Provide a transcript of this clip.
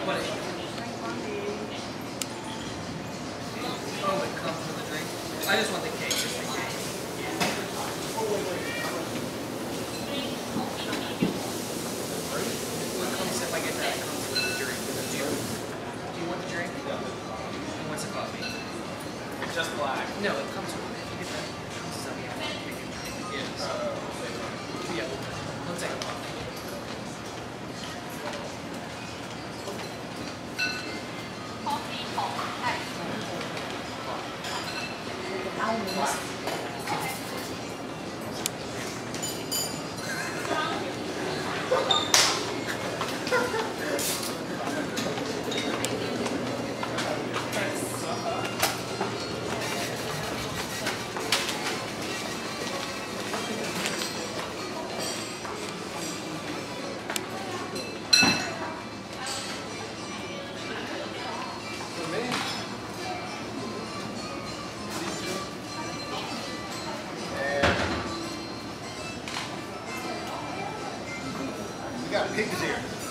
What is it? Oh, it comes with a drink. I just want the cake, just the cake. Oh, wait. What comes if I get that? It comes with the drink. Do you want the drink? Yeah. And what's the coffee? It's just black. No, it comes with it. If you get that, it comes with it. Yes. Yeah. One second. We got pigs here.